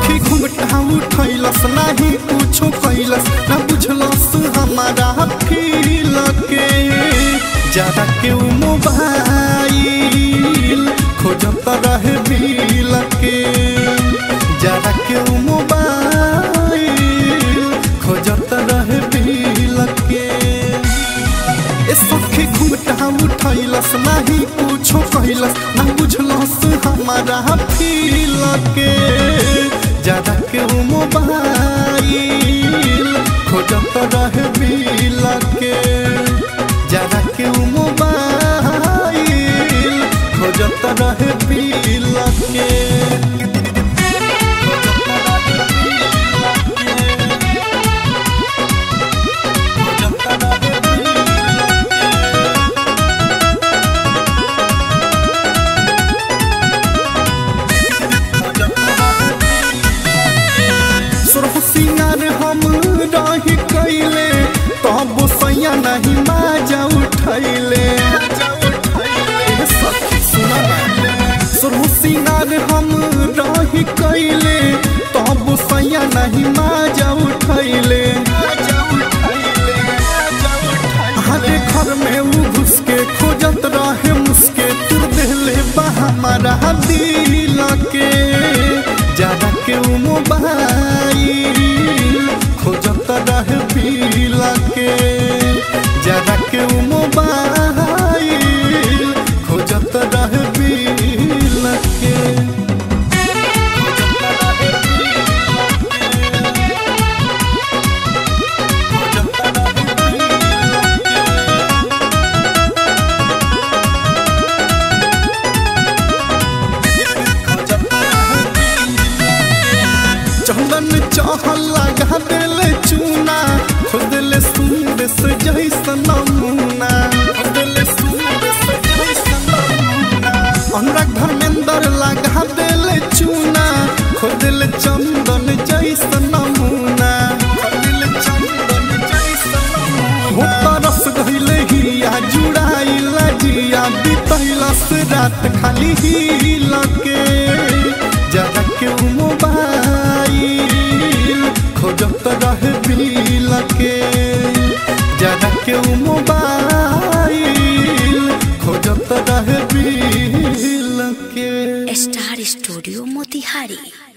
सखी घुमटा उठैलस नाही कुछो कैलस ना बुझलस हमारा फील के ज्यादा के मोबाइल खोजत रहे बिल के ज्यादा के मोबाइल खोजत रहे बिल के सखी घुमटा उठैलस नाही कुछो कैलस ना बुझलस हमारा फील के ज्यादा के मोबाइल खोजत रहे बिल के ज्यादा के मोबाइल खोजत रहे बिल के रही कैले तब सैया नहीं बाजा उठैले सिंगार हम रही कैले तब सैया नहीं बाजा उठैले हरे घर में उ घुस के खोजत रहे मुस्के तू देले बा हमारा दिल के ज्यादा के मोबाइल खोजत रहे बिल के ज्यादा के मोबाइल खोजत रहे बिल के चंदन चाहल लगा देले चूना खोज देले सुंदर से जैसा नमूना अनुराग धर्मेंद्र लगा देले चूना खोज देले चंदन जैसा नमूना तरस गईले हिया जुड़ाइला जिया बीतैलस रात खाली हिल के ज्यादा के मोबाइल खोजत रहे बिल के ज्यादा के मोबाइल खोजत रहे बिल के। Star studio Motihari.